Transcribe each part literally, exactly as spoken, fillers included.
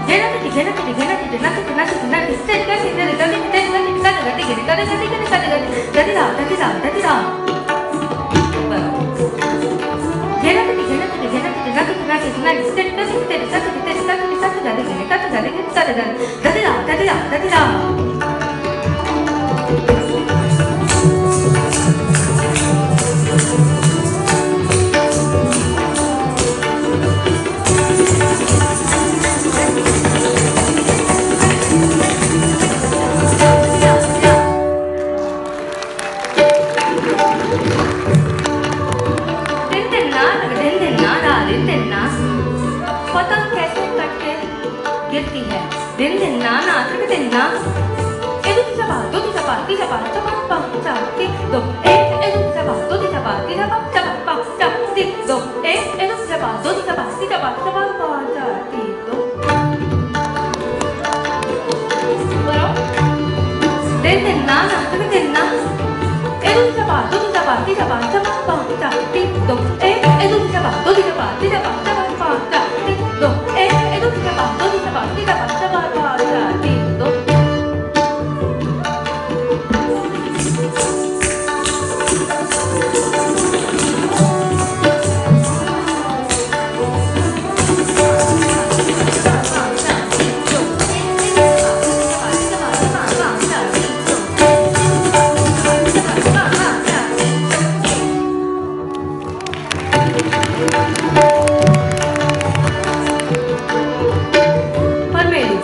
पर Meru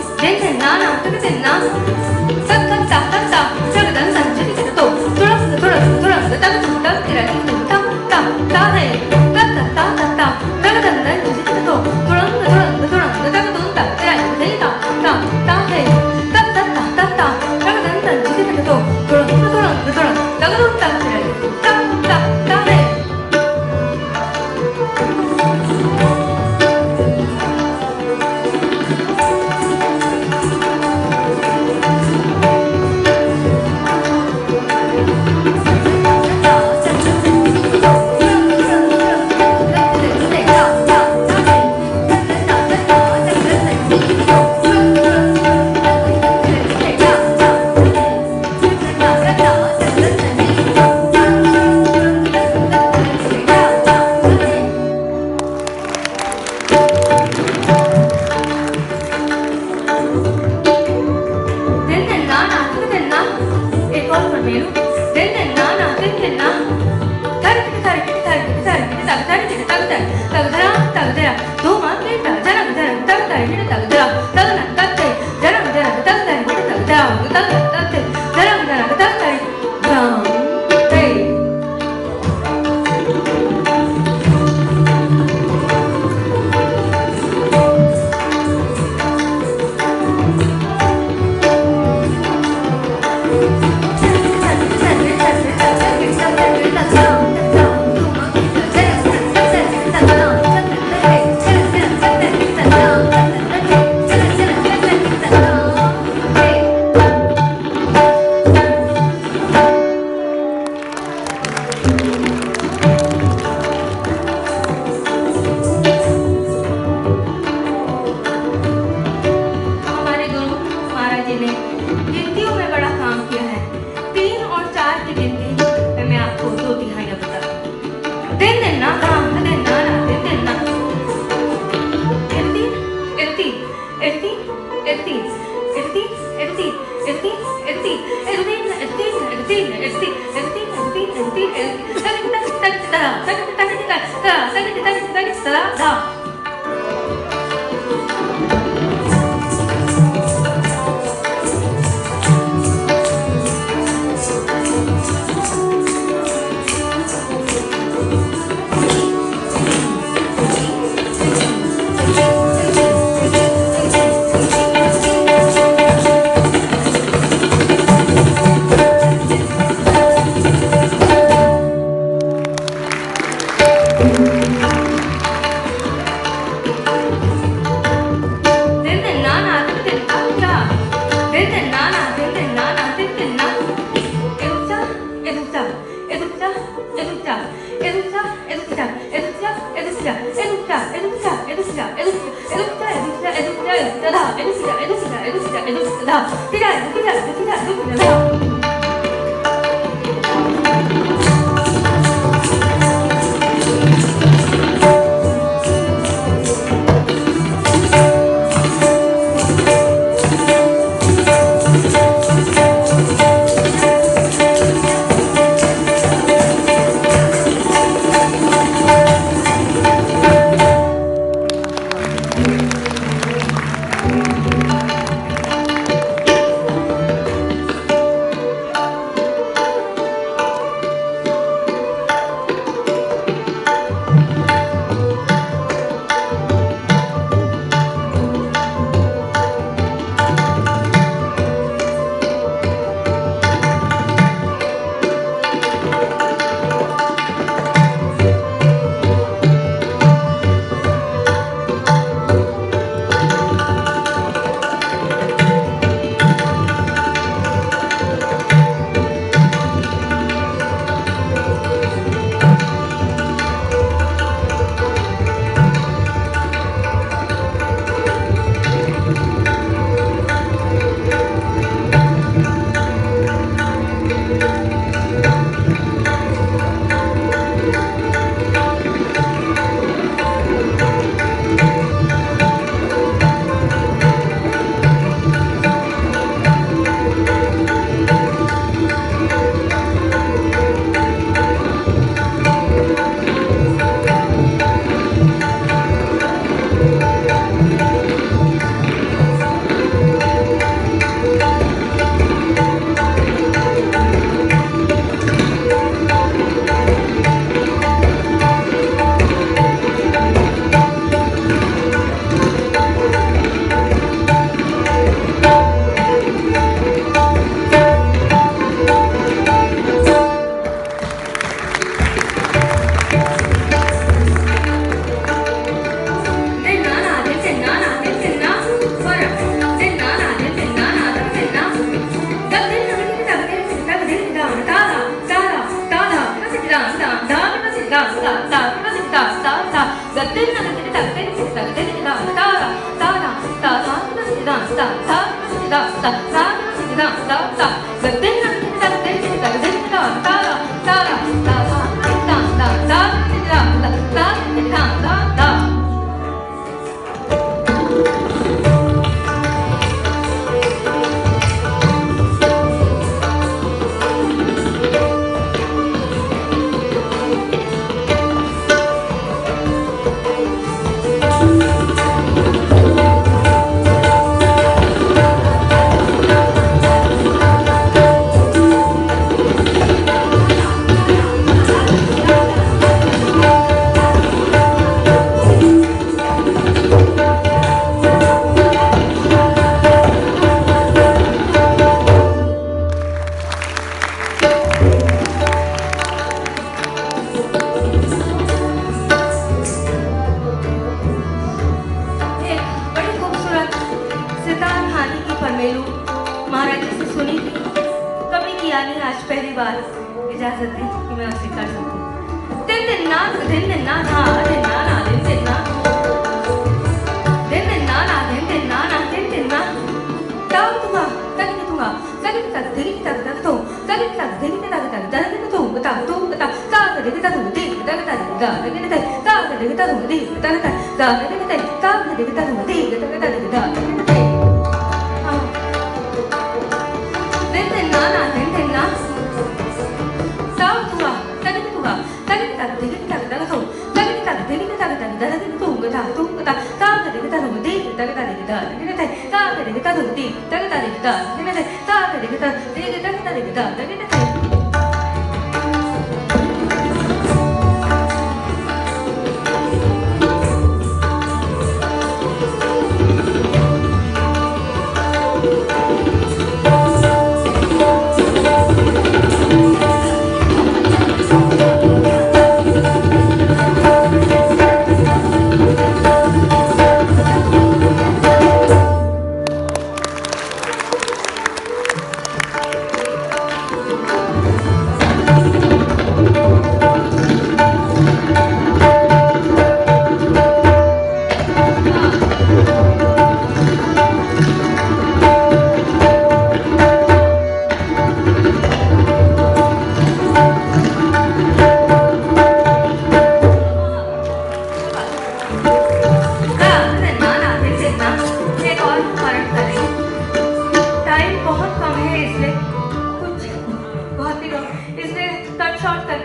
Thank you.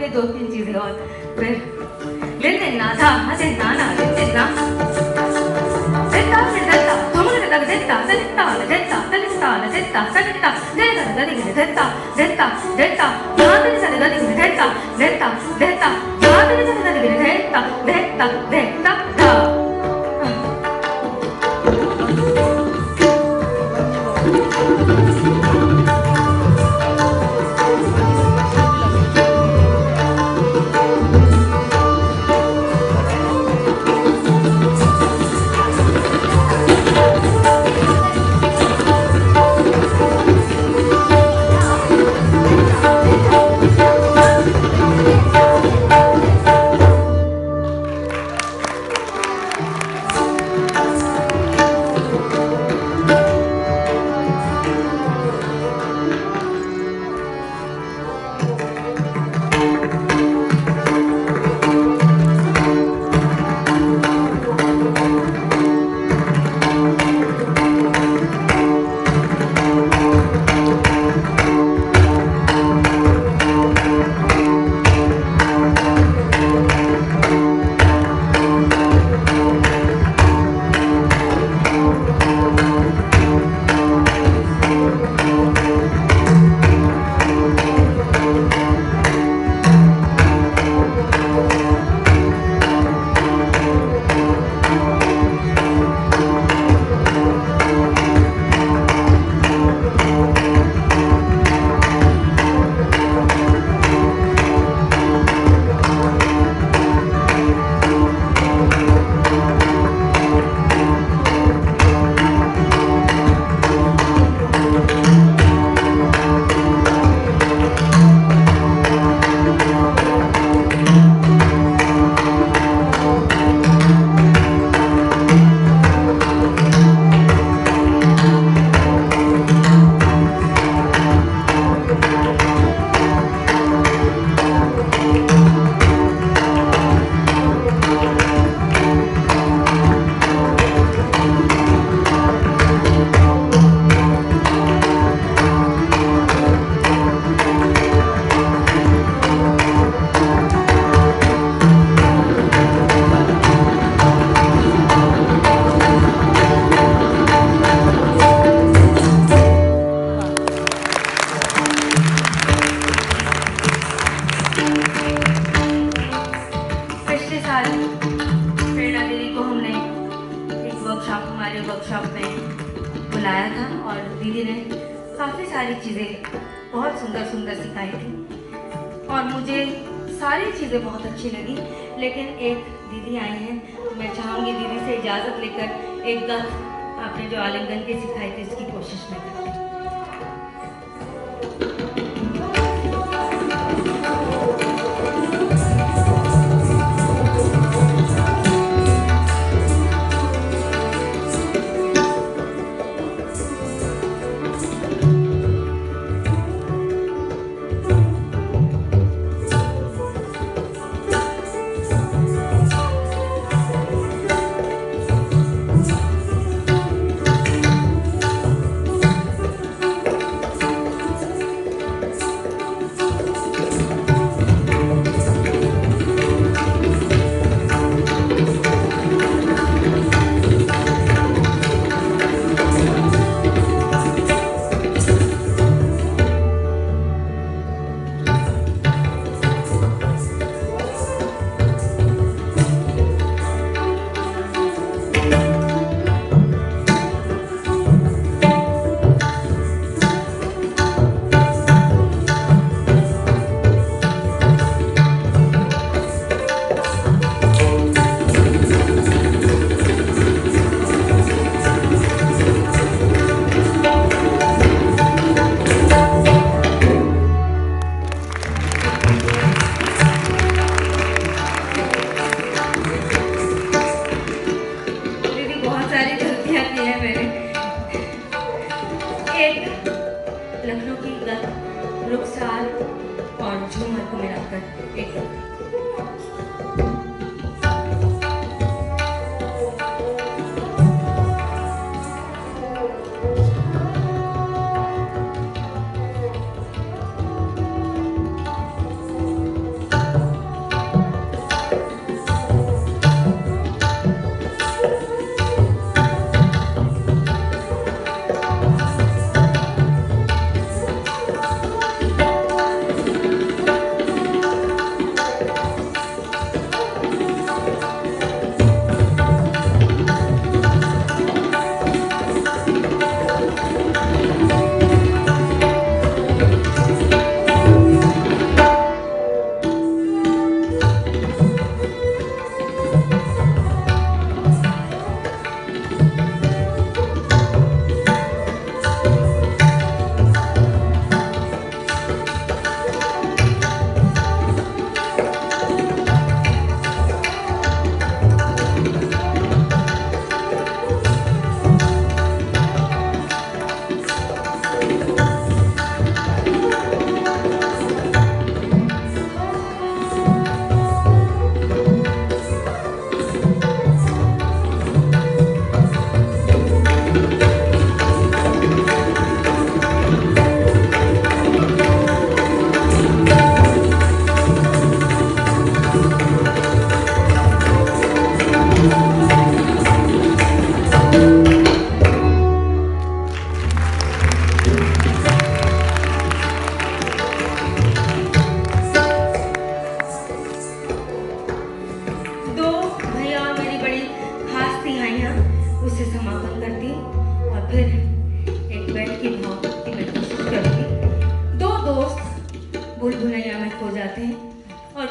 थे दो तीन चीजें और फिर दिन दिन ना था हजे ना ना दिन दिन ना देता फिर देता तुम ने देता देता देता देता देता देता देता देता देता देता देता देता याद नहीं चलेगा नहीं देता देता देता याद नहीं चलेगा नहीं देता देता देता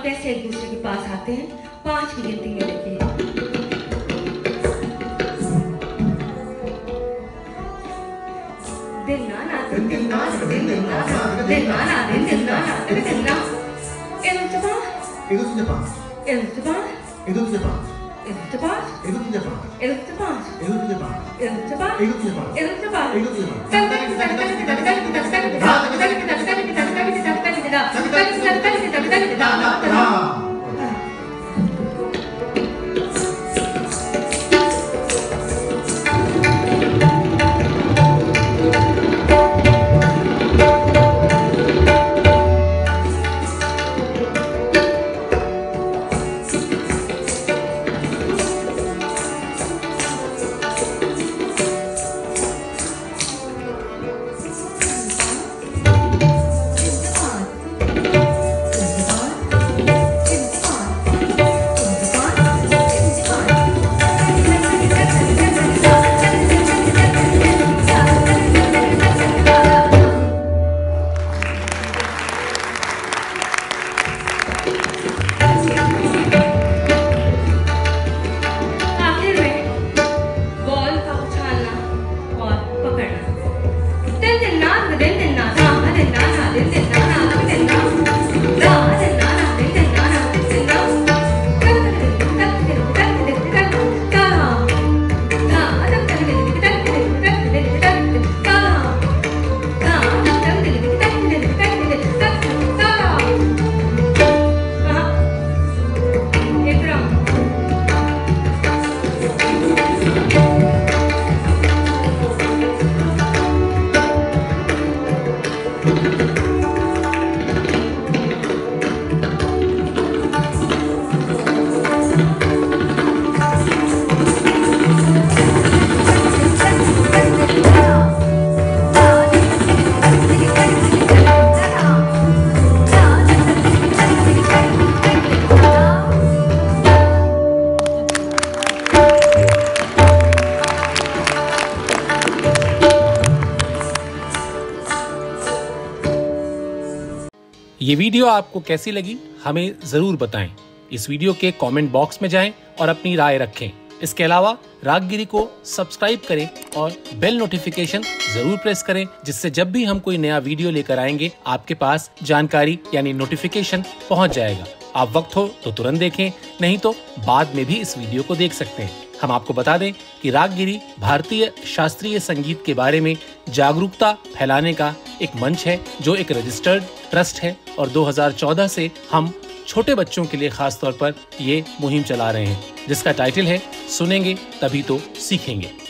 कैसे एक दूसरे के पास आते हैं, पांच की गिनती में देखिए। दिन नाना दिन दिन नाना दिन दिन नाना दिन नाना दिन दिन नाना दिन दिन ना एदो से पांच एदो से पांच एदो से पांच एदो से पांच एदो से पांच एदो से पांच एदो से पांच एदो से पांच एदो से पांच एदो से पांच एदो से पांच एदो से पांच तक तक तक तक तक तक तक तक तक तक तक तक तक तक तक ये वीडियो आपको कैसी लगी हमें जरूर बताएं। इस वीडियो के कमेंट बॉक्स में जाएं और अपनी राय रखें। इसके अलावा रागगिरी को सब्सक्राइब करें और बेल नोटिफिकेशन जरूर प्रेस करें, जिससे जब भी हम कोई नया वीडियो लेकर आएंगे आपके पास जानकारी यानी नोटिफिकेशन पहुंच जाएगा। आप वक्त हो तो तुरंत देखें, नहीं तो बाद में भी इस वीडियो को देख सकते हैं। हम आपको बता दें कि रागगिरी भारतीय शास्त्रीय संगीत के बारे में जागरूकता फैलाने का एक मंच है, जो एक रजिस्टर्ड ट्रस्ट है और दो हज़ार चौदह से हम छोटे बच्चों के लिए खास तौर पर ये मुहिम चला रहे हैं, जिसका टाइटल है सुनेंगे तभी तो सीखेंगे।